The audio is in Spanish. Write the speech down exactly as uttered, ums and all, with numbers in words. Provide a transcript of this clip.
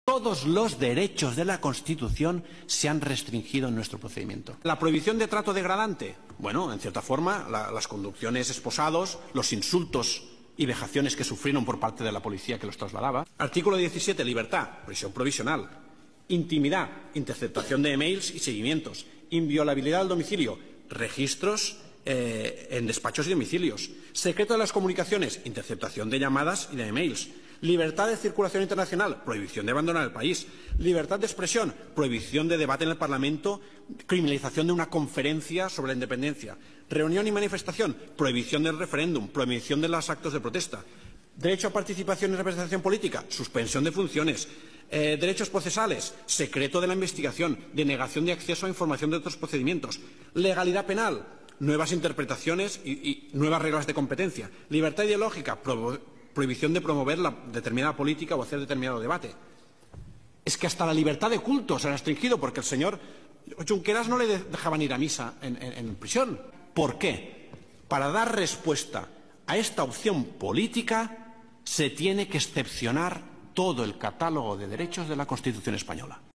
Todos los derechos de la Constitución se han restringido en nuestro procedimiento. ¿La prohibición de trato degradante? Bueno, en cierta forma, la, las conducciones esposados, los insultos y vejaciones que sufrieron por parte de la policía que los trasladaba. Artículo diecisiete, libertad, prisión provisional. Intimidad, interceptación de emails y seguimientos. Inviolabilidad del domicilio, registros eh, en despachos y domicilios. Secreto de las comunicaciones, interceptación de llamadas y de emails. Libertad de circulación internacional, prohibición de abandonar el país. Libertad de expresión, prohibición de debate en el Parlamento, criminalización de una conferencia sobre la independencia. Reunión y manifestación, prohibición del referéndum, prohibición de los actos de protesta. Derecho a participación y representación política, suspensión de funciones. Eh, derechos procesales, secreto de la investigación, denegación de acceso a información de otros procedimientos. Legalidad penal, nuevas interpretaciones y, y nuevas reglas de competencia. Libertad ideológica, pro, prohibición de promover la determinada política o hacer determinado debate. Es que hasta la libertad de culto se ha restringido porque el señor Junqueras no le dejaban ir a misa en, en, en prisión. ¿Por qué? Para dar respuesta a esta opción política se tiene que excepcionar todo el catálogo de derechos de la Constitución española.